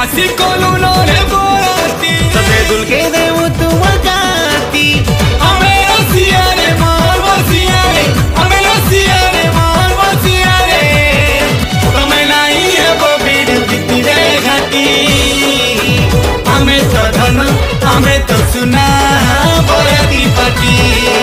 आसी कोलू नोरे बोलती सबे दुल के देव तुम गाती हमें रसिया रे मान बसिया रे हमें रसिया रे मान बसिया रे तुम्हें नहीं है वो फिर बीती रे घाटी हमें तो धन हमें तो सुना बोलती पटी